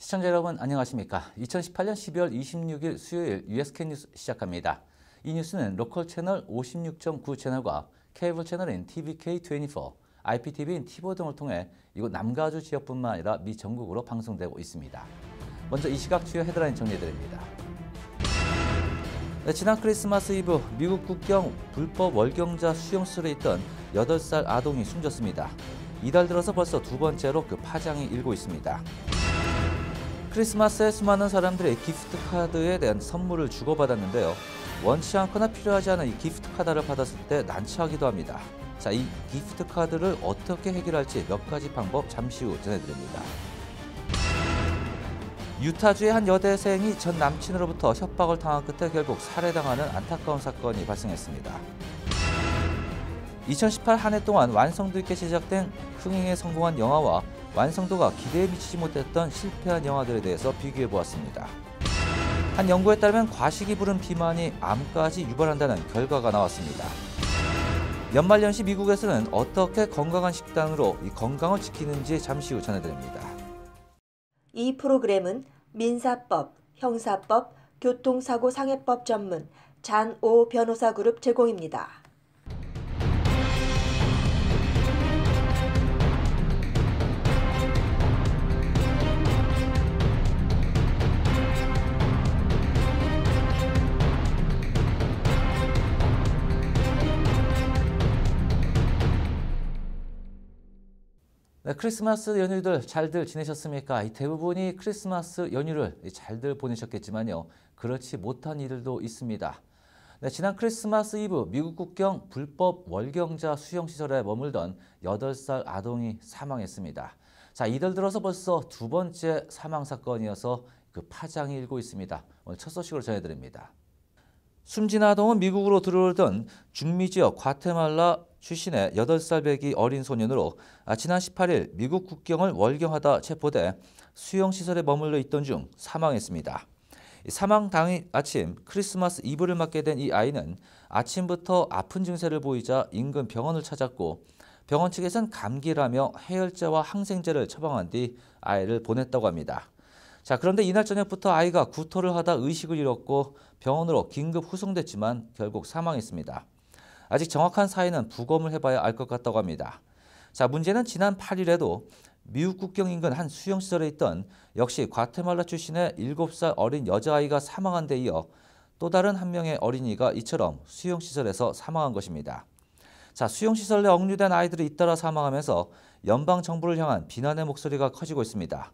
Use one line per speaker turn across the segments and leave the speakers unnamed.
시청자 여러분 안녕하십니까? 2018년 12월 26일 수요일 USK 뉴스 시작합니다. 이 뉴스는 로컬 채널 56.9 채널과 케이블 채널인 TVK24, IPTV인 티보 등을 통해 이곳 남가주 지역뿐만 아니라 미 전국으로 방송되고 있습니다. 먼저 이 시각 주요 헤드라인 정리해드립니다. 지난 크리스마스 이브 미국 국경 불법 월경자 수용소에 있던 8살 아동이 숨졌습니다. 이달 들어서 벌써 두 번째로 그 파장이 일고 있습니다. 크리스마스에 수많은 사람들이 기프트 카드에 대한 선물을 주고받았는데요. 원치 않거나 필요하지 않은 이 기프트 카드를 받았을 때 난처하기도 합니다. 자, 이 기프트 카드를 어떻게 해결할지 몇 가지 방법 잠시 후 전해드립니다. 유타주의 한 여대생이 전 남친으로부터 협박을 당한 끝에 결국 살해당하는 안타까운 사건이 발생했습니다. 2018 한 해 동안 완성도 있게 제작된 흥행에 성공한 영화와 완성도가 기대에 미치지 못했던 실패한 영화들에 대해서 비교해보았습니다. 한 연구에 따르면 과식이 부른 비만이 암까지 유발한다는 결과가 나왔습니다. 연말연시 미국에서는 어떻게 건강한 식단으로 이 건강을 지키는지 잠시 후 전해드립니다.
이 프로그램은 민사법, 형사법, 교통사고상해법 전문 잔오 변호사 그룹 제공입니다.
네, 크리스마스 연휴들 잘들 지내셨습니까? 대부분이 크리스마스 연휴를 잘들 보내셨겠지만요. 그렇지 못한 이들도 있습니다. 네, 지난 크리스마스 이브 미국 국경 불법 월경자 수용시설에 머물던 8살 아동이 사망했습니다. 자, 이달 들어서 벌써 두 번째 사망 사건이어서 그 파장이 일고 있습니다. 오늘 첫 소식으로 전해드립니다. 숨진 아동은 미국으로 들어오던 중미 지역 과테말라 출신의 8살 배기 어린 소년으로 지난 18일 미국 국경을 월경하다 체포돼 수용시설에 머물러 있던 중 사망했습니다. 사망 당일 아침 크리스마스 이브를 맞게 된 이 아이는 아침부터 아픈 증세를 보이자 인근 병원을 찾았고 병원 측에선 감기라며 해열제와 항생제를 처방한 뒤 아이를 보냈다고 합니다. 자, 그런데 이날 저녁부터 아이가 구토를 하다 의식을 잃었고 병원으로 긴급 후송됐지만 결국 사망했습니다. 아직 정확한 사인은 부검을 해봐야 알 것 같다고 합니다. 자, 문제는 지난 8일에도 미국 국경 인근 한 수용시설에 있던 역시 과테말라 출신의 7살 어린 여자아이가 사망한 데 이어 또 다른 한 명의 어린이가 이처럼 수용시설에서 사망한 것입니다. 자, 수용시설 내 억류된 아이들이 잇따라 사망하면서 연방정부를 향한 비난의 목소리가 커지고 있습니다.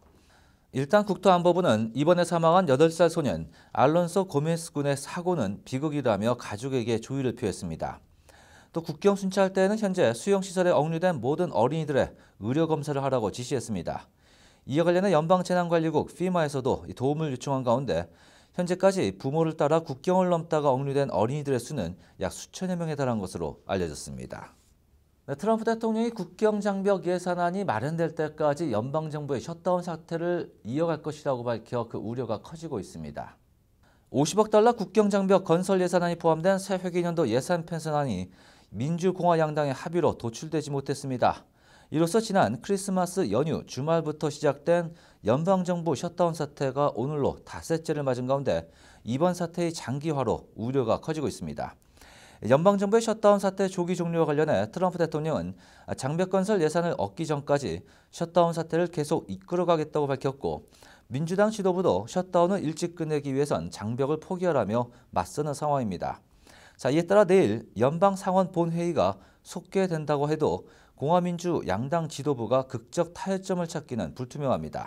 일단 국토안보부는 이번에 사망한 8살 소년 알론소 고메스 군의 사고는 비극이라며 가족에게 조의를 표했습니다. 또 국경 순찰할 때에는 현재 수용시설에 억류된 모든 어린이들의 의료검사를 하라고 지시했습니다. 이에 관련해 연방재난관리국 FEMA에서도 도움을 요청한 가운데 현재까지 부모를 따라 국경을 넘다가 억류된 어린이들의 수는 약 수천여 명에 달한 것으로 알려졌습니다. 네, 트럼프 대통령이 국경장벽 예산안이 마련될 때까지 연방정부의 셧다운 사태를 이어갈 것이라고 밝혀 그 우려가 커지고 있습니다. 50억 달러 국경장벽 건설 예산안이 포함된 새 회계년도 예산 편성안이 민주공화 양당의 합의로 도출되지 못했습니다. 이로써 지난 크리스마스 연휴 주말부터 시작된 연방정부 셧다운 사태가 오늘로 닷새째를 맞은 가운데 이번 사태의 장기화로 우려가 커지고 있습니다. 연방정부의 셧다운 사태 조기 종료와 관련해 트럼프 대통령은 장벽 건설 예산을 얻기 전까지 셧다운 사태를 계속 이끌어가겠다고 밝혔고 민주당 지도부도 셧다운을 일찍 끝내기 위해선 장벽을 포기하라며 맞서는 상황입니다. 자, 이에 따라 내일 연방 상원 본회의가 속개된다고 해도 공화민주 양당 지도부가 극적 타협점을 찾기는 불투명합니다.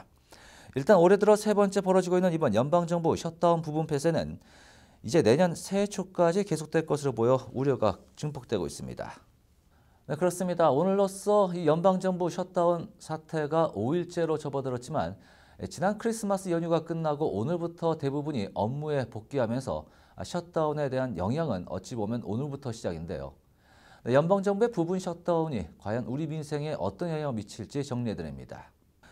일단 올해 들어 세 번째 벌어지고 있는 이번 연방정부 셧다운 부분 폐쇄는 이제 내년 새해 초까지 계속될 것으로 보여 우려가 증폭되고 있습니다. 네, 그렇습니다. 오늘로써 이 연방정부 셧다운 사태가 5일째로 접어들었지만 지난 크리스마스 연휴가 끝나고 오늘부터 대부분이 업무에 복귀하면서 셧다운에 대한 영향은 어찌 보면 오늘부터 시작인데요. 네, 연방정부의 부분 셧다운이 과연 우리 민생에 어떤 영향을 미칠지 정리해드립니다.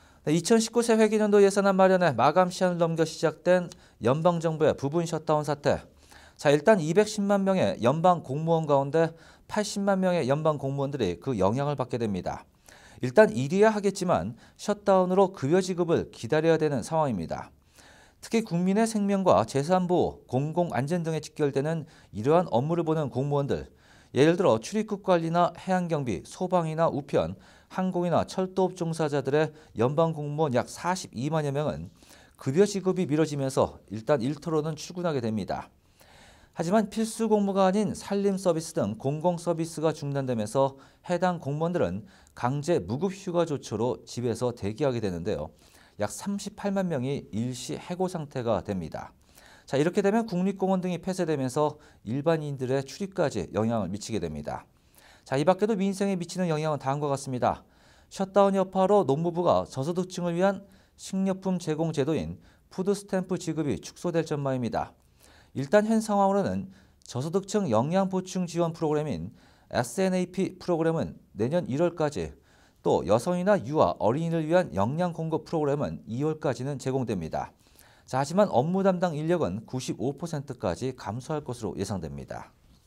2019 새 회계년도 예산안 마련에 마감 시한을 넘겨 시작된 연방정부의 부분 셧다운 사태. 자, 일단 210만 명의 연방 공무원 가운데 80만 명의 연방 공무원들이 그 영향을 받게 됩니다. 일단 일해야 하겠지만 셧다운으로 급여 지급을 기다려야 되는 상황입니다. 특히 국민의 생명과 재산보호, 공공안전 등에 직결되는 이러한 업무를 보는 공무원들, 예를 들어 출입국 관리나 해양경비, 소방이나 우편, 항공이나 철도업 종사자들의 연방 공무원 약 42만여 명은 급여 지급이 미뤄지면서 일단 일터로는 출근하게 됩니다. 하지만 필수 공무가 아닌 산림 서비스 등 공공 서비스가 중단되면서 해당 공무원들은 강제 무급 휴가 조처로 집에서 대기하게 되는데요. 약 38만 명이 일시 해고 상태가 됩니다. 자, 이렇게 되면 국립공원 등이 폐쇄되면서 일반인들의 출입까지 영향을 미치게 됩니다. 자, 이 밖에도 민생에 미치는 영향은 다음과 같습니다. 셧다운 여파로 노무부가 저소득층을 위한 식료품 제공 제도인 푸드스탬프 지급이 축소될 전망입니다. 일단 현 상황으로는 저소득층 영양보충 지원 프로그램인 SNAP 프로그램은 내년 1월까지, 또 여성이나 유아, 어린이를 위한 영양 공급 프로그램은 2월까지는 제공됩니다. 자, 하지만 업무 담당 인력은 95%까지 감소할 것으로 예상됩니다.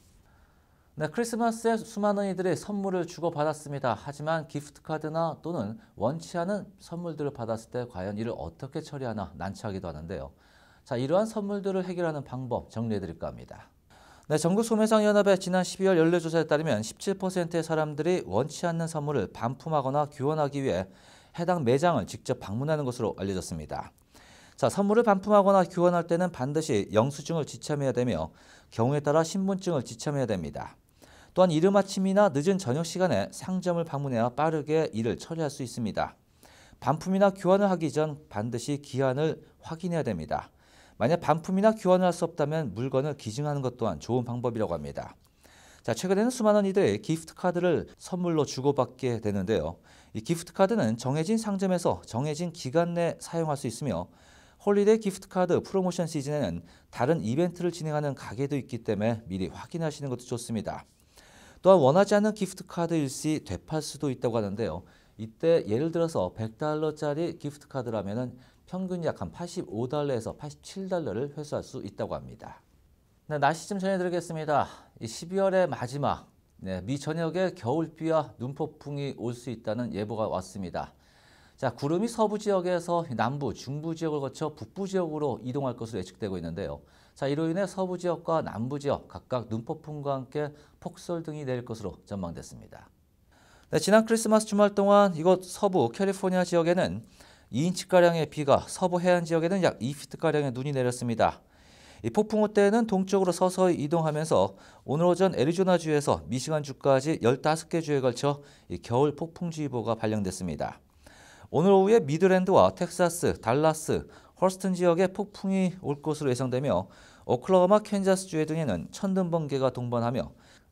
네, 크리스마스에 수많은 이들이 선물을 주고받았습니다. 하지만 기프트카드나 또는 원치 않은 선물들을 받았을 때 과연 이를 어떻게 처리하나 난처하기도 하는데요. 자, 이러한 선물들을 해결하는 방법 정리해드릴까 합니다. 네, 전국소매상연합의 지난 12월 연례조사에 따르면 17%의 사람들이 원치 않는 선물을 반품하거나 교환하기 위해 해당 매장을 직접 방문하는 것으로 알려졌습니다. 자, 선물을 반품하거나 교환할 때는 반드시 영수증을 지참해야 되며 경우에 따라 신분증을 지참해야 됩니다. 또한 이른 아침이나 늦은 저녁 시간에 상점을 방문해야 빠르게 이를 처리할 수 있습니다. 반품이나 교환을 하기 전 반드시 기한을 확인해야 됩니다. 만약 반품이나 교환을 할 수 없다면 물건을 기증하는 것 또한 좋은 방법이라고 합니다. 자, 최근에는 수많은 이들이 기프트카드를 선물로 주고받게 되는데요. 이 기프트카드는 정해진 상점에서 정해진 기간 내에 사용할 수 있으며 홀리데이 기프트카드 프로모션 시즌에는 다른 이벤트를 진행하는 가게도 있기 때문에 미리 확인하시는 것도 좋습니다. 또한 원하지 않는 기프트카드 일시 되팔 수도 있다고 하는데요. 이때 예를 들어서 $100짜리 기프트카드라면 평균 약 한 $85에서 $87를 회수할 수 있다고 합니다. 네, 날씨 좀 전해드리겠습니다. 12월의 마지막, 미 전역에 겨울비와 눈폭풍이 올 수 있다는 예보가 왔습니다. 자, 구름이 서부 지역에서 남부, 중부 지역을 거쳐 북부 지역으로 이동할 것으로 예측되고 있는데요. 자, 이로 인해 서부 지역과 남부 지역 각각 눈폭풍과 함께 폭설 등이 내릴 것으로 전망됐습니다. 네, 지난 크리스마스 주말 동안 이곳 서부 캘리포니아 지역에는 2인치가량의 비가, 서부 해안 지역에는 약 2피트가량의 눈이 내렸습니다. 이 폭풍우 때에는 동쪽으로 서서히 이동하면서 오늘 오전 애리조나주에서 미시간주까지 15개 주에 걸쳐 이 겨울 폭풍주의보가 발령됐습니다. 오늘 오후에 미드랜드와 텍사스, 달라스, 허스튼 지역에 폭풍이 올 것으로 예상되며 오클라호마, 캔자스주 등에는 천둥 번개가 동반하며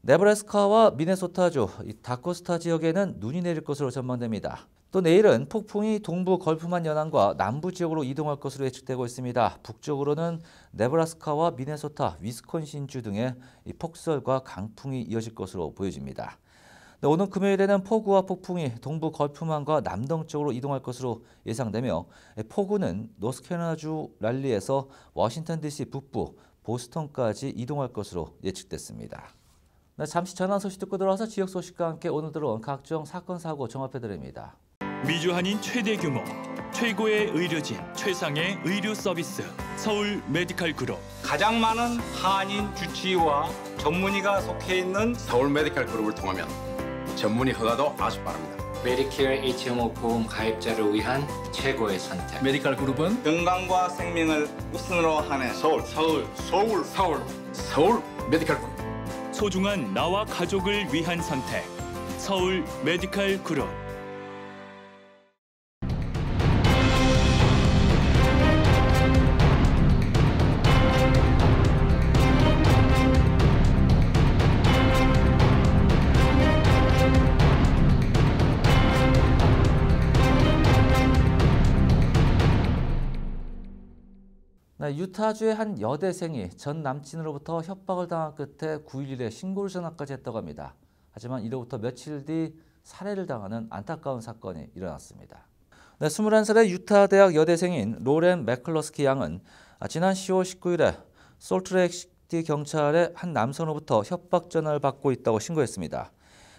네브라스카와 미네소타주, 다코스타 지역에는 눈이 내릴 것으로 전망됩니다. 또 내일은 폭풍이 동부 걸프만 연안과 남부 지역으로 이동할 것으로 예측되고 있습니다. 북쪽으로는 네브라스카와 미네소타, 위스콘신주 등의 폭설과 강풍이 이어질 것으로 보여집니다. 오늘 금요일에는 폭우와 폭풍이 동부 걸프만과 남동쪽으로 이동할 것으로 예상되며 폭우는 노스캐롤라이나주 랄리에서 워싱턴 DC 북부, 보스턴까지 이동할 것으로 예측됐습니다. 네, 잠시 전화 소식 듣고 들어와서 지역 소식과 함께 오늘 들어온 각종 사건, 사고 종합해드립니다.
미주 한인 최대 규모, 최고의 의료진, 최상의 의료 서비스, 서울 메디칼 그룹.
가장 많은 한인 주치의와 전문의가 속해 있는
서울 메디칼 그룹을 통하면 전문의 허가도 아주 빠릅니다.
메디케어 HMO 보험 가입자를 위한 최고의 선택.
메디칼 그룹은
건강과 생명을 우선으로 하는
서울 메디칼 그룹.
소중한 나와 가족을 위한 선택. 서울 메디칼 그룹.
네, 유타주의 한 여대생이 전 남친으로부터 협박을 당한 끝에 9.11에 신고를 전화까지 했다고 합니다. 하지만 이로부터 며칠 뒤 살해를 당하는 안타까운 사건이 일어났습니다. 네, 21살의 유타 대학 여대생인 로렌 맥클러스키 양은 지난 10월 19일에 솔트레이크시티 경찰의 한 남성으로부터 협박 전화를 받고 있다고 신고했습니다.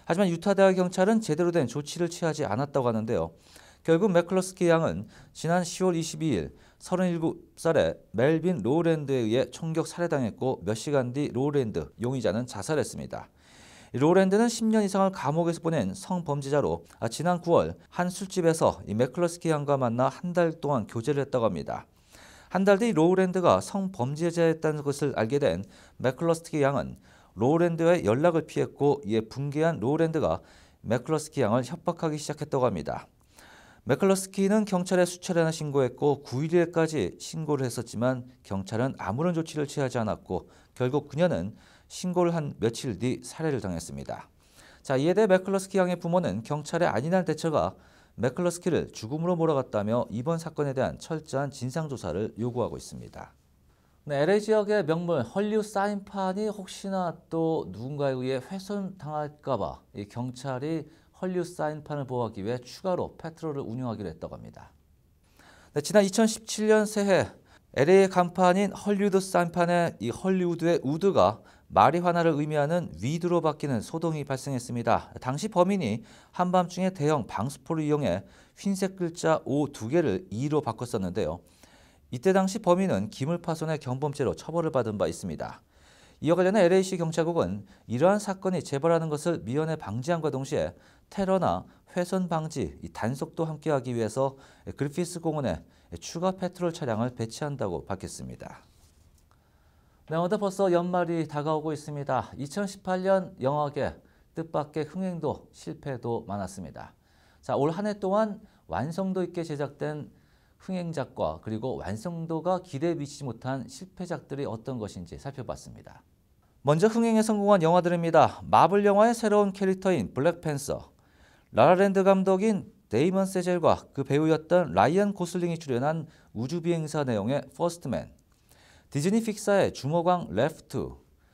하지만 유타대학 경찰은 제대로 된 조치를 취하지 않았다고 하는데요. 결국 매클러스키 양은 지난 10월 22일 37살의 멜빈 로랜드에 의해 총격 살해당했고 몇 시간 뒤 로랜드 용의자는 자살했습니다. 로랜드는 10년 이상을 감옥에서 보낸 성범죄자로 지난 9월 한 술집에서 이 매클러스키 양과 만나 한 달 동안 교제를 했다고 합니다. 한 달 뒤 로랜드가 성범죄자였다는 것을 알게 된 매클러스키 양은 로랜드와의 연락을 피했고 이에 분개한 로랜드가 매클러스키 양을 협박하기 시작했다고 합니다. 매클러스키는 경찰에 수차례나 신고했고 9일에까지 신고를 했었지만 경찰은 아무런 조치를 취하지 않았고 결국 그녀는 신고를 한 며칠 뒤 살해를 당했습니다. 자, 이에 대해 매클러스키 양의 부모는 경찰의 안일한 대처가 매클러스키를 죽음으로 몰아갔다며 이번 사건에 대한 철저한 진상조사를 요구하고 있습니다. 네, LA 지역의 명물 헐리우드 사인판이 혹시나 또 누군가에 의해 훼손당할까 봐 경찰이 헐리우드 사인판을 보호하기 위해 추가로 패트롤을 운영하기로 했다고 합니다. 네, 지난 2017년 새해 LA의 간판인 헐리우드 사인판에 이 헐리우드의 우드가 마리화나를 의미하는 위드로 바뀌는 소동이 발생했습니다. 당시 범인이 한밤중에 대형 방수포를 이용해 흰색 글자 O 2개를 E로 바꿨었는데요. 이때 당시 범인은 기물파손의 경범죄로 처벌을 받은 바 있습니다. 이와 관련해 LA시 경찰국은 이러한 사건이 재발하는 것을 미연에 방지함과 동시에 테러나 훼손 방지, 단속도 함께하기 위해서 그리피스 공원에 추가 패트롤 차량을 배치한다고 밝혔습니다. 네, 오늘 벌써 연말이 다가오고 있습니다. 2018년 영화계 뜻밖의 흥행도 실패도 많았습니다. 자, 올 한 해 동안 완성도 있게 제작된 흥행작과 그리고 완성도가 기대에 미치지 못한 실패작들이 어떤 것인지 살펴봤습니다. 먼저 흥행에 성공한 영화들입니다. 마블 영화의 새로운 캐릭터인 블랙팬서, 라라랜드 감독인 데이먼 세젤과 그 배우였던 라이언 고슬링이 출연한 우주비행사 내용의 퍼스트맨, 디즈니 픽사의 주먹왕 레프트,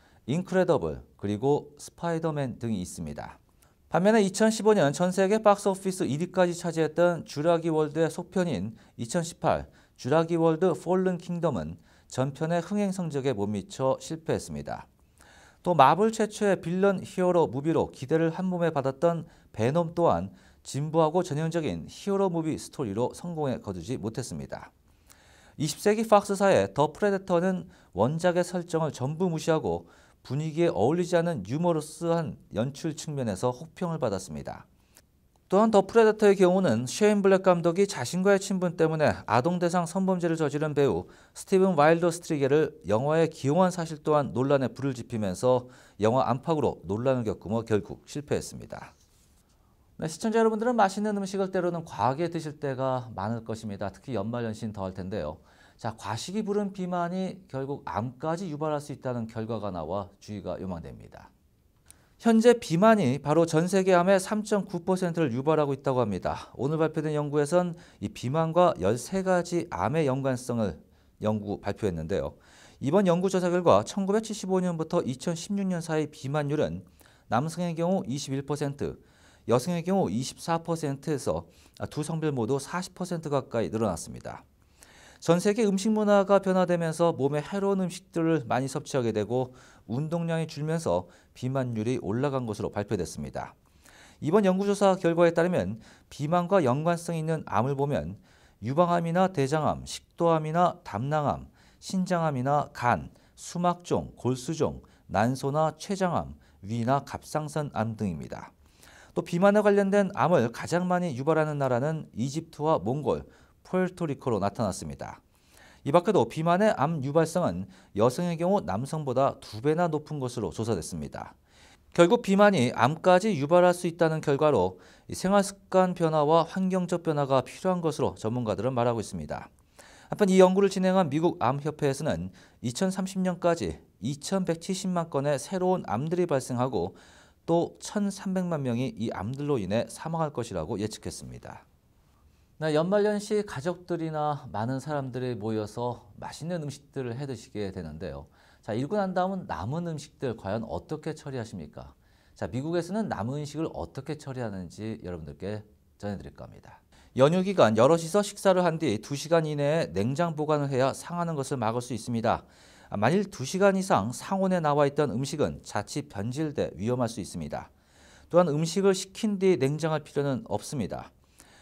인크레더블, 그리고 스파이더맨 등이 있습니다. 반면에 2015년 전 세계 박스오피스 1위까지 차지했던 쥬라기 월드의 속편인 2018 쥬라기 월드 폴른 킹덤은 전편의 흥행 성적에 못 미쳐 실패했습니다. 또 마블 최초의 빌런 히어로 무비로 기대를 한 몸에 받았던 베놈 또한 진부하고 전형적인 히어로 무비 스토리로 성공에 거두지 못했습니다. 20세기 팍스사의 더 프레데터는 원작의 설정을 전부 무시하고 분위기에 어울리지 않은 유머러스한 연출 측면에서 혹평을 받았습니다. 또한 더 프레데터의 경우는 셰인 블랙 감독이 자신과의 친분 때문에 아동대상 성범죄를 저지른 배우 스티븐 와일더 스트리게를 영화에 기용한 사실 또한 논란에 불을 지피면서 영화 안팎으로 논란을 겪으며 결국 실패했습니다. 네, 시청자 여러분들은 맛있는 음식을 때로는 과하게 드실 때가 많을 것입니다. 특히 연말연시는 더할 텐데요. 자, 과식이 부른 비만이 결국 암까지 유발할 수 있다는 결과가 나와 주의가 요망됩니다. 현재 비만이 바로 전 세계 암의 3.9%를 유발하고 있다고 합니다. 오늘 발표된 연구에선 이 비만과 13가지 암의 연관성을 발표했는데요. 이번 연구 조사 결과 1975년부터 2016년 사이 비만율은 남성의 경우 21%, 여성의 경우 24%에서 두 성별 모두 40% 가까이 늘어났습니다. 전 세계 음식 문화가 변화되면서 몸에 해로운 음식들을 많이 섭취하게 되고 운동량이 줄면서 비만율이 올라간 것으로 발표됐습니다. 이번 연구조사 결과에 따르면 비만과 연관성 있는 암을 보면 유방암이나 대장암, 식도암이나 담낭암, 신장암이나 간, 수막종, 골수종, 난소나 췌장암, 위나 갑상선암 등입니다. 또 비만에 관련된 암을 가장 많이 유발하는 나라는 이집트와 몽골, 푸에르토리코로 나타났습니다. 이 밖에도 비만의 암 유발성은 여성의 경우 남성보다 2배나 높은 것으로 조사됐습니다. 결국 비만이 암까지 유발할 수 있다는 결과로 생활습관 변화와 환경적 변화가 필요한 것으로 전문가들은 말하고 있습니다. 한편 이 연구를 진행한 미국 암협회에서는 2030년까지 2170만 건의 새로운 암들이 발생하고 또 1300만 명이 이 암들로 인해 사망할 것이라고 예측했습니다. 네, 연말연시 가족들이나 많은 사람들이 모여서 맛있는 음식들을 해 드시게 되는데요. 자, 이러고 난 다음은 남은 음식들 과연 어떻게 처리하십니까? 자, 미국에서는 남은 음식을 어떻게 처리하는지 여러분들께 전해드릴 겁니다. 연휴 기간 여럿이서 식사를 한 뒤 2시간 이내에 냉장 보관을 해야 상하는 것을 막을 수 있습니다. 만일 2시간 이상 상온에 나와 있던 음식은 자칫 변질돼 위험할 수 있습니다. 또한 음식을 식힌 뒤 냉장할 필요는 없습니다.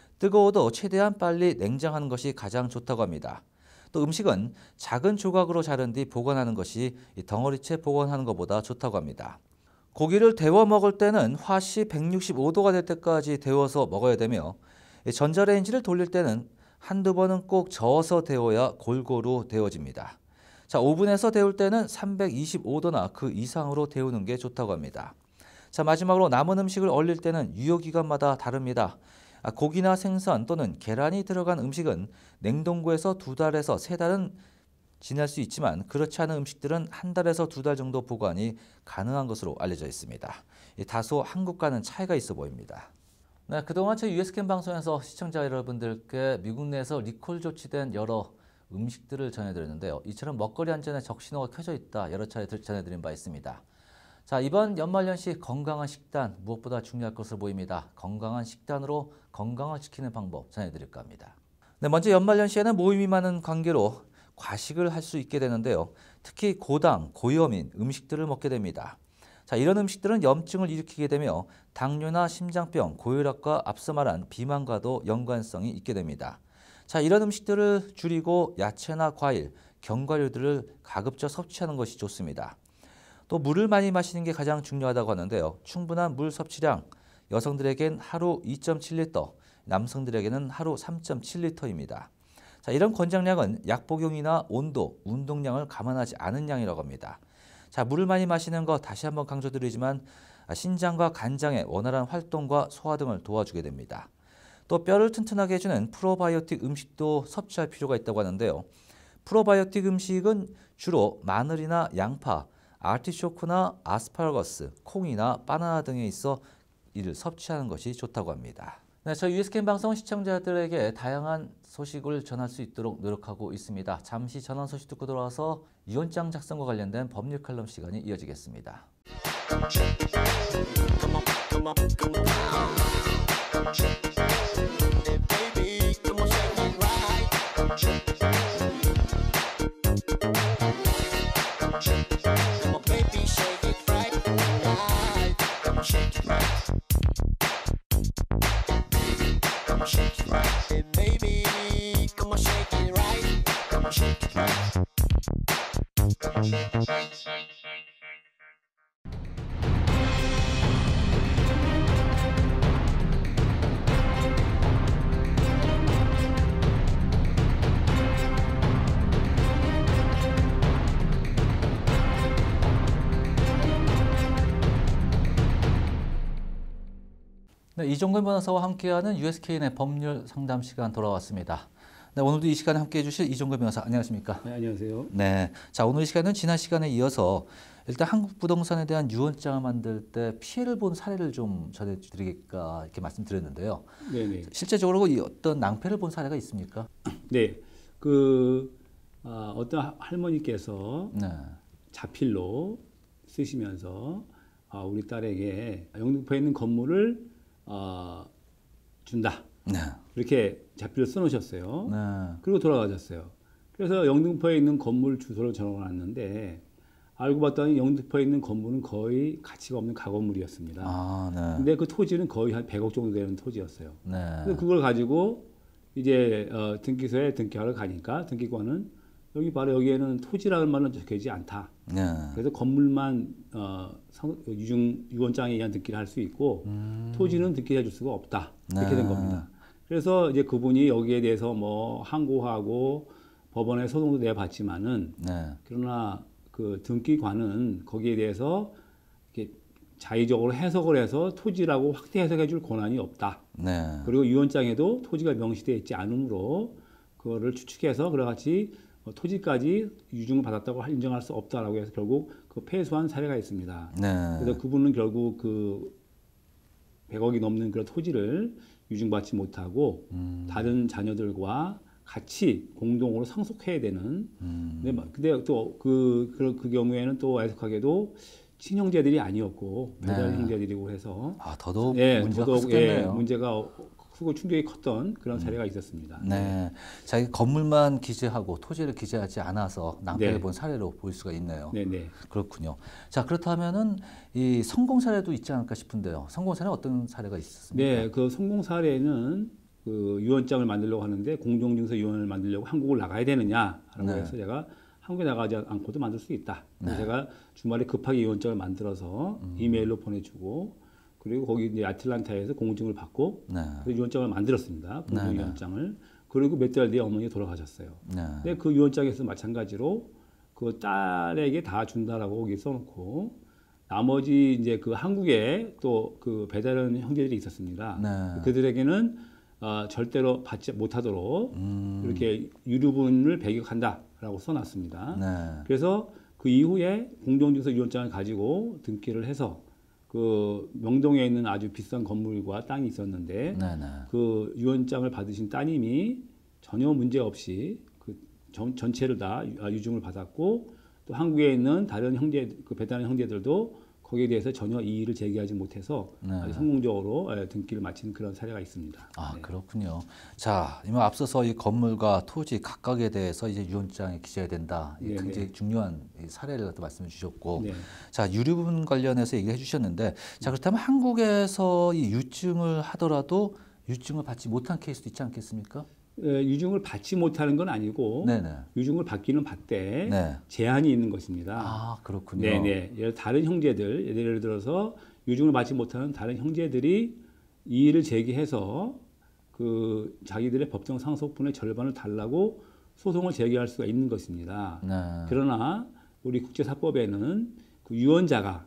뜨거워도 최대한 빨리 냉장하는 것이 가장 좋다고 합니다. 또 음식은 작은 조각으로 자른 뒤 보관하는 것이 덩어리째 보관하는 것보다 좋다고 합니다. 고기를 데워 먹을 때는 화씨 165도가 될 때까지 데워서 먹어야 되며 전자레인지를 돌릴 때는 한두 번은 꼭 저어서 데워야 골고루 데워집니다. 자, 오븐에서 데울 때는 325도나 그 이상으로 데우는 게 좋다고 합니다. 자, 마지막으로 남은 음식을 얼릴 때는 유효기간마다 다릅니다. 고기나 생선 또는 계란이 들어간 음식은 냉동고에서 2달에서 3달은 지날 수 있지만 그렇지 않은 음식들은 1달에서 2달 정도 보관이 가능한 것으로 알려져 있습니다. 다소 한국과는 차이가 있어 보입니다. 네, 그동안 저희 US캠 방송에서 시청자 여러분들께 미국 내에서 리콜 조치된 여러 음식들을 전해드렸는데요. 이처럼 먹거리 안전에 적신호가 켜져 있다 여러 차례 전해드린 바 있습니다. 자, 이번 연말연시 건강한 식단 무엇보다 중요할 것으로 보입니다. 건강한 식단으로 건강을 지키는 방법 전해드릴까 합니다. 네, 먼저 연말연시에는 모임이 많은 관계로 과식을 할 수 있게 되는데요. 특히 고당, 고염인 음식들을 먹게 됩니다. 자, 이런 음식들은 염증을 일으키게 되며 당뇨나 심장병, 고혈압과 앞서 말한 비만과도 연관성이 있게 됩니다. 자, 이런 음식들을 줄이고 야채나 과일, 견과류들을 가급적 섭취하는 것이 좋습니다. 또 물을 많이 마시는 게 가장 중요하다고 하는데요. 충분한 물 섭취량, 여성들에겐 하루 2.7리터, 남성들에게는 하루 3.7리터입니다. 자, 이런 권장량은 약복용이나 온도, 운동량을 감안하지 않은 양이라고 합니다. 자, 물을 많이 마시는 것 다시 한번 강조드리지만 신장과 간장의 원활한 활동과 소화 등을 도와주게 됩니다. 또 뼈를 튼튼하게 해주는 프로바이오틱 음식도 섭취할 필요가 있다고 하는데요. 프로바이오틱 음식은 주로 마늘이나 양파, 아티쇼크나 아스파라거스, 콩이나 바나나 등에 있어 이를 섭취하는 것이 좋다고 합니다. 네, 저희 US캠 방송 시청자들에게 다양한 소식을 전할 수 있도록 노력하고 있습니다. 잠시 전환 소식 듣고 돌아와서 유언장 작성과 관련된 법률 칼럼 시간이 이어지겠습니다. 네, 이종근 변호사와 함께하는 USKN의 법률 상담 시간 돌아왔습니다. 네, 오늘도 이 시간에 함께해 주실 이종근 변호사 안녕하십니까?
네, 안녕하세요.
네, 자 오늘 이 시간은 지난 시간에 이어서 일단 한국 부동산에 대한 유언장을 만들 때 피해를 본 사례를 좀 전해드리겠까 이렇게 말씀드렸는데요.
네네.
실제적으로 이 어떤 낭패를 본 사례가 있습니까?
네, 어떤 할머니께서
네,
자필로 쓰시면서 우리 딸에게 영등포에 있는 건물을 준다.
네,
이렇게 자필로 써놓으셨어요.
네,
그리고 돌아가셨어요. 그래서 영등포에 있는 건물 주소를 적어놨는데 알고 봤더니 영등포에 있는 건물은 거의 가치가 없는 가건물이었습니다.
아, 네,
근데 그 토지는 거의 한 100억 정도 되는 토지였어요.
네,
그래서 그걸 가지고 이제 등기소에 등기하러 가니까 등기관은 여기 바로 여기에는 토지라는 말은 적혀있지 않다.
네,
그래서 건물만 유언장에 의한 등기를 할 수 있고 토지는 등기해 줄 수가 없다. 이렇게 된 겁니다. 그래서 이제 그분이 여기에 대해서 뭐 항고하고 법원에 소송도 내봤지만은
네,
그러나 그 등기관은 거기에 대해서 이렇게 자의적으로 해석을 해서 토지라고 확대 해석해 줄 권한이 없다.
네,
그리고 유언장에도 토지가 명시되어 있지 않으므로 그거를 추측해서 그와 같이 토지까지 유증을 받았다고 인정할 수 없다라고 해서 결국 그 패소한 사례가 있습니다.
네,
그래서 그분은 결국 그 100억이 넘는 그런 토지를 유증받지 못하고 다른 자녀들과 같이 공동으로 상속해야 되는. 근데 또 그 경우에는 또 애석하게도 친형제들이 아니었고 배달
네.
형제들이고 해서
아 더더욱
예,
문제가
더더욱
컸겠네요.
문제가 크고 충격이 컸던 그런 사례가 있었습니다.
네. 자기 건물만 기재하고 토지를 기재하지 않아서 낭패를
네.
본 사례로 볼 수가 있네요.
네네.
그렇군요. 자, 그렇다면은 이 성공 사례도 있지 않을까 싶은데요. 성공 사례는 어떤 사례가 있었습니까?
네, 그 성공 사례는 그 유언장을 만들려고 하는데 공동증서 유언을 만들려고 한국을 나가야 되느냐라고
네.
해서 제가 한국에 나가지 않고도 만들 수 있다. 그래서
네.
제가 주말에 급하게 유언장을 만들어서 이메일로 보내주고 그리고 거기 이제 아틀란타에서 공증을 받고
네.
그 유언장을 만들었습니다. 공동
네, 네.
유언장을. 그리고 몇 달 뒤에 어머니가 돌아가셨어요.
네.
근데 그 유언장에서 마찬가지로 그 딸에게 다 준다라고 거기 써놓고 나머지 이제 그 한국에 또 그 배달하는 형제들이 있었습니다.
네.
그들에게는 절대로 받지 못하도록 이렇게 유류분을 배격한다라고 써놨습니다.
네.
그래서 그 이후에 공동증서 유언장을 가지고 등기를 해서 그 명동에 있는 아주 비싼 건물과 땅이 있었는데
네. 네.
그 유언장을 받으신 따님이 전혀 문제 없이 그 전체를 다 유증을 받았고 또 한국에 있는 다른 형제 그 배달하는 형제들도 거기에 대해서 전혀 이의를 제기하지 못해서
네.
아주 성공적으로 등기를 마친 그런 사례가 있습니다.
아,
네.
그렇군요. 자, 이만 앞서서 이 건물과 토지 각각에 대해서 이제 유언장에 기재해야 된다. 이
네,
굉장히
네.
중요한 이 사례를 또 말씀해 주셨고,
네.
자, 유류분 관련해서 얘기해 주셨는데, 자, 그렇다면 한국에서 이 유증을 하더라도 유증을 받지 못한 케이스도 있지 않겠습니까?
유증을 받지 못하는 건 아니고
네네.
유증을 받기는 받되
네.
제한이 있는 것입니다.
아, 그렇군요.
네네. 다른 형제들 예를 들어서 유증을 받지 못하는 다른 형제들이 이의를 제기해서 그 자기들의 법정 상속분의 절반을 달라고 소송을 제기할 수가 있는 것입니다.
네.
그러나 우리 국제사법에는 그 유언자가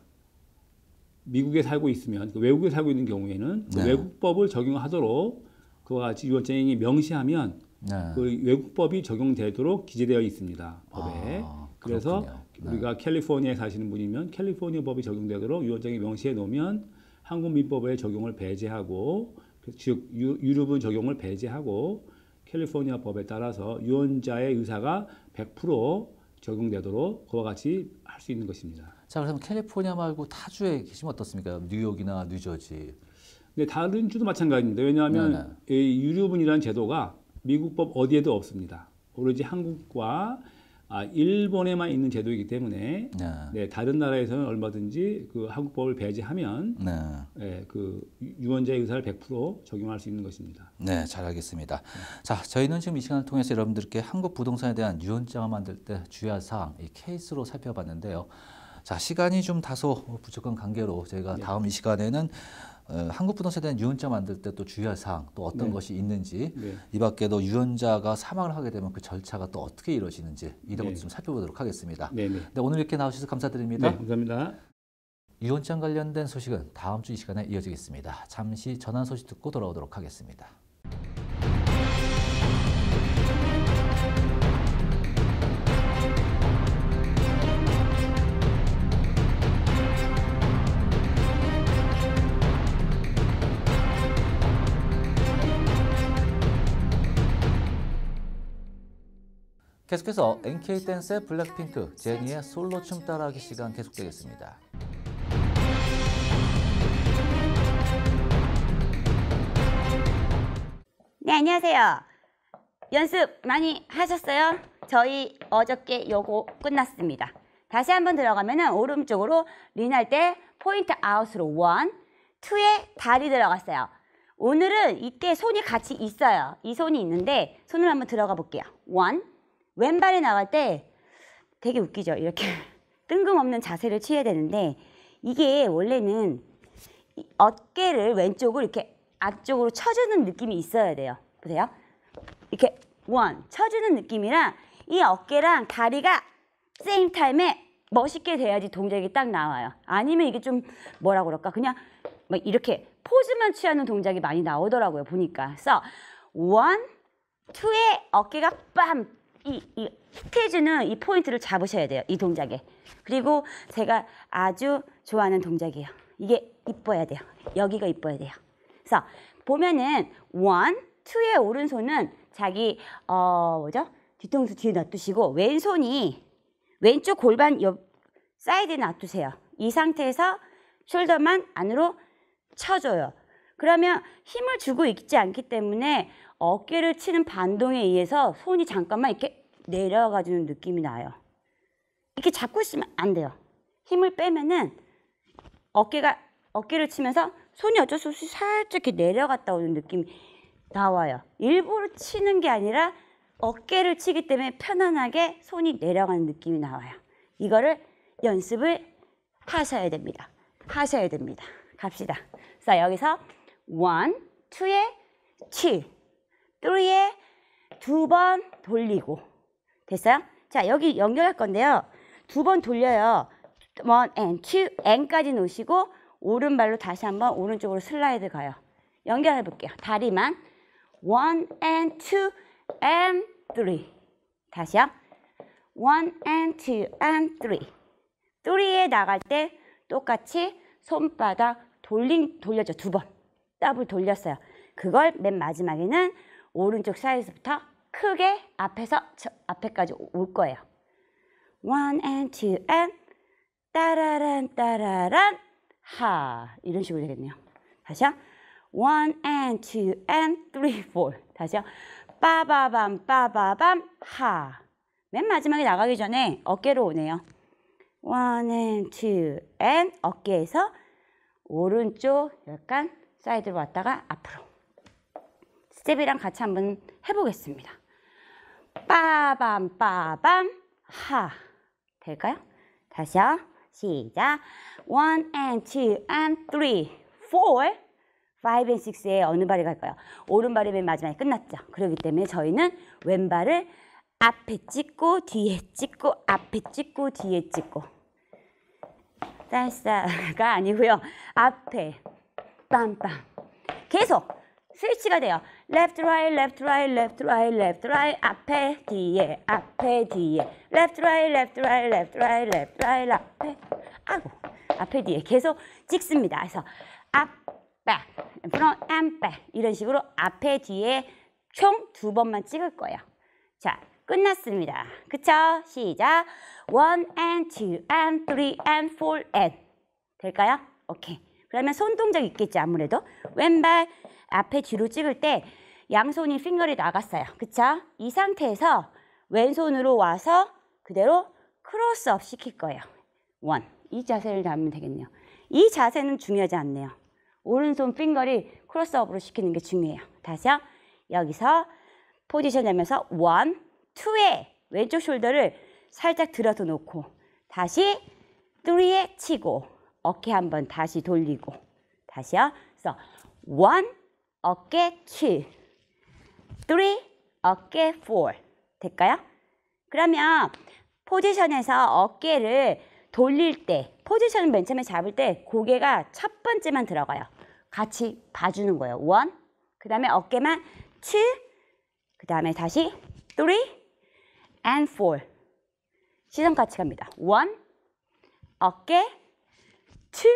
미국에 살고 있으면 외국에 살고 있는 경우에는 그
네.
외국법을 적용하도록 그와 같이 유언장이 명시하면
네.
그 외국법이 적용되도록 기재되어 있습니다. 법에.
아,
그래서
그렇군요. 네.
우리가 캘리포니아에 사시는 분이면 캘리포니아 법이 적용되도록 유언장에 명시해 놓으면 한국 민법의 적용을 배제하고 즉 유류분 적용을 배제하고 캘리포니아 법에 따라서 유언자의 의사가 100% 적용되도록 그와 같이 할 수 있는 것입니다.
자, 그럼 캘리포니아 말고 타주에 계시면 어떻습니까? 뉴욕이나 뉴저지.
근데 다른 주도 마찬가지입니다. 왜냐하면 이 유류분이라는 제도가 미국법 어디에도 없습니다. 오로지 한국과 일본에만 있는 제도이기 때문에
네.
네, 다른 나라에서는 얼마든지 그 한국법을 배제하면
네.
네, 그 유언자의 의사를 100% 적용할 수 있는 것입니다.
네, 잘 알겠습니다. 자, 저희는 지금 이 시간을 통해서 여러분들께 한국 부동산에 대한 유언장을 만들 때 주의할 사항, 이 케이스로 살펴봤는데요. 자, 시간이 좀 다소 부족한 관계로 저희가 다음 이 시간에는 한국 부동산에 대한 유언장 만들 때 또 주의할 사항, 또 어떤 것이 있는지,
네.
이 밖에도 유언자가 사망을 하게 되면 그 절차가 또 어떻게 이루어지는지 이런
네.
것을 좀 살펴보도록 하겠습니다.
네, 네.
네, 오늘 이렇게 나오셔서 감사드립니다.
네, 감사합니다.
유언장 관련된 소식은 다음 주 이 시간에 이어지겠습니다. 잠시 전환 소식 듣고 돌아오도록 하겠습니다. 계속해서 NK댄스의 블랙핑크, 제니의 솔로춤 따라하기 시간 계속되겠습니다.
네, 안녕하세요. 연습 많이 하셨어요? 저희 어저께 요거 끝났습니다. 다시 한번 들어가면은 오른쪽으로 린할 때 포인트 아웃으로 1, 2에 다리 들어갔어요. 오늘은 이때 손이 같이 있어요. 이 손이 있는데 손을 한번 들어가 볼게요. 1, 왼발에 나갈 때 되게 웃기죠? 이렇게 뜬금없는 자세를 취해야 되는데 이게 원래는 어깨를 왼쪽으로 이렇게 앞쪽으로 쳐주는 느낌이 있어야 돼요. 보세요. 이렇게 1, 쳐주는 느낌이랑 이 어깨랑 다리가 세임 타임에 멋있게 돼야지 동작이 딱 나와요. 아니면 이게 좀 뭐라 그럴까? 그냥 막 이렇게 포즈만 취하는 동작이 많이 나오더라고요. 보니까. 그래서 1, 2에 어깨가 빰! 이 스테이지는 이 포인트를 잡으셔야 돼요. 이 동작에. 그리고 제가 아주 좋아하는 동작이에요. 이게 이뻐야 돼요. 여기가 이뻐야 돼요. 그래서 보면은 1, 2의 오른손은 자기 뒤통수 뒤에 놔두시고 왼손이 왼쪽 골반 옆 사이드에 놔두세요. 이 상태에서 숄더만 안으로 쳐줘요. 그러면 힘을 주고 있지 않기 때문에 어깨를 치는 반동에 의해서 손이 잠깐만 이렇게 내려가주는 느낌이 나요. 이렇게 잡고 있으면 안 돼요. 힘을 빼면은 어깨를 치면서 손이 어쩔 수 없이 살짝 이렇게 내려갔다 오는 느낌이 나와요. 일부러 치는 게 아니라 어깨를 치기 때문에 편안하게 손이 내려가는 느낌이 나와요. 이거를 연습을 하셔야 됩니다. 갑시다. 자, 여기서 1, 2에 2, 3에 2번 돌리고. 됐어요? 자, 여기 연결할 건데요. 2번 돌려요. 1 and 2, and까지 놓으시고 오른발로 다시 한번 오른쪽으로 슬라이드 가요. 연결해 볼게요. 다리만 1 and 2 and 3. 다시요. 1 and 2 and 3. 3에 나갈 때 똑같이 손바닥 돌렸죠. 2번. 더블 돌렸어요. 그걸 맨 마지막에는 오른쪽 사이즈부터 크게 앞에까지 올 거예요. 1 and 2 and 따라란 따라란 하. 이런 식으로 되겠네요. 다시요. 1 and 2 and 3, 4. 다시요. 빠바밤 빠바밤 하. 맨 마지막에 나가기 전에 어깨로 오네요. 1 and 2 and 어깨에서 오른쪽 약간 사이드로 왔다가 앞으로. 스텝이랑 같이 한번 해보겠습니다. 빠밤 빠밤 하. 될까요? 다시요. 시작. 1 and 2 and 3, 4, 5 and 6에 어느 발이 갈까요? 오른발이 맨 마지막에 끝났죠. 그렇기 때문에 저희는 왼발을 앞에 찍고 뒤에 찍고 앞에 찍고 뒤에 찍고 살사가 아니고요. 앞에 빰빰 계속 스위치가 돼요. left right left right left right left right 앞에 뒤에 left right left right left right left right 앞에 뒤에 계속 찍습니다. 그래서 앞 back front and back 이런 식으로 앞에 뒤에 총 2번만 찍을 거예요. 자, 끝났습니다. 그쵸? 시작. 1 and 2 and 3 and 4 and 될까요? 오케이. 그러면 손 동작 있겠지 아무래도. 왼발 앞에 뒤로 찍을 때 양손이 핑거리 나갔어요. 그쵸? 이 상태에서 왼손으로 와서 그대로 크로스업 시킬 거예요. 1. 이 자세를 잡으면 되겠네요. 이 자세는 중요하지 않네요. 오른손 핑거리 크로스업으로 시키는 게 중요해요. 다시요. 여기서 포지션 잡으면서 1, 2에 왼쪽 숄더를 살짝 들어서 놓고 다시 3에 치고 어깨 한번 다시 돌리고 다시요. 그래서 1 어깨 2 3 어깨 4 될까요? 그러면 포지션에서 어깨를 돌릴 때 포지션을 맨 처음에 잡을 때 고개가 첫 번째만 들어가요. 같이 봐주는 거예요. 1 그 다음에 어깨만 2 그 다음에 다시 3 and 4 시선 같이 갑니다. 1 어깨 2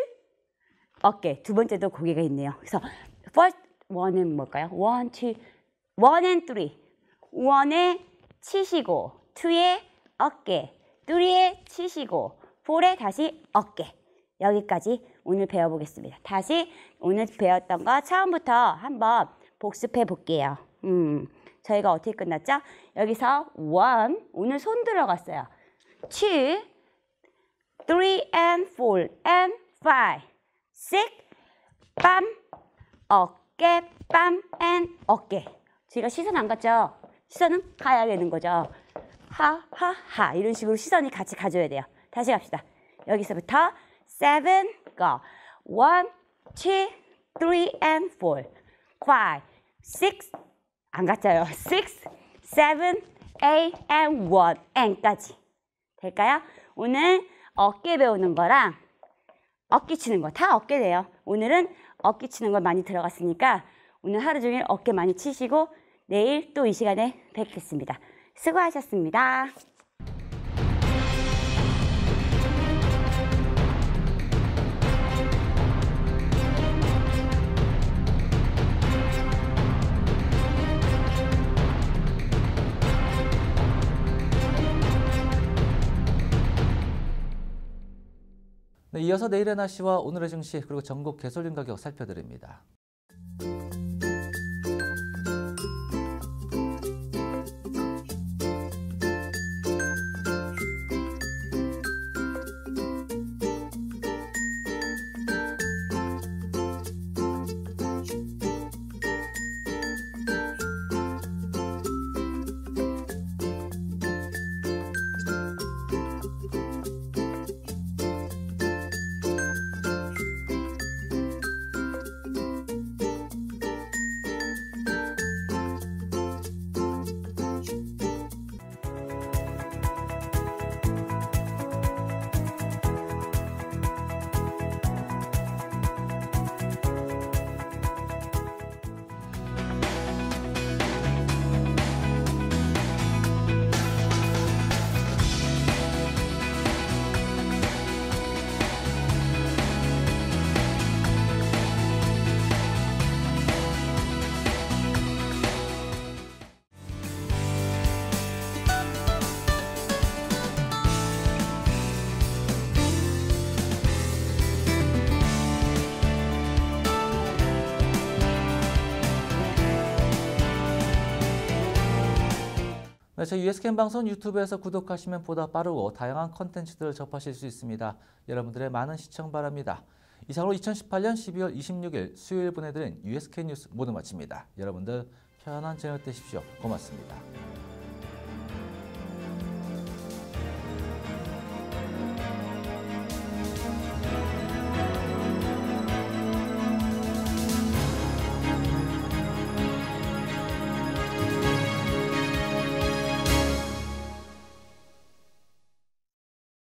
어깨 두 번째도 고개가 있네요. 그래서 first 1은 뭘까요? 1, 2 1 and 3 1에 치시고 2에 어깨 3에 치시고 4에 다시 어깨 여기까지 오늘 배워보겠습니다. 다시 오늘 배웠던 거 처음부터 한번 복습해 볼게요. 저희가 어떻게 끝났죠? 여기서 1 오늘 손 들어갔어요. 2 3 and 4 and 5 6 빰 어깨 빰 and 어깨 저희가 시선 안 갔죠? 시선은 가야 되는 거죠. 하하하 이런 식으로 시선이 같이 가줘야 돼요. 다시 갑시다. 여기서부터 7 go 1 2 3 and 4 5 6 안 갔죠? 6 7 8 and 1 and까지 될까요? 오늘 어깨 배우는 거랑 어깨 치는 거 다 어깨래요. 오늘은 어깨 치는 걸 많이 들어갔으니까 오늘 하루 종일 어깨 많이 치시고 내일 또 이 시간에 뵙겠습니다. 수고하셨습니다.
네, 이어서 내일의 날씨와 오늘의 증시 그리고 전국 개솔린 가격 살펴드립니다. 네, 저희 USCAN 방송 유튜브에서 구독하시면 보다 빠르고 다양한 컨텐츠들을 접하실 수 있습니다. 여러분들의 많은 시청 바랍니다. 이상으로 2018년 12월 26일 수요일 보내드린 USCAN 뉴스 모두 마칩니다. 여러분들 편안한 저녁 되십시오. 고맙습니다.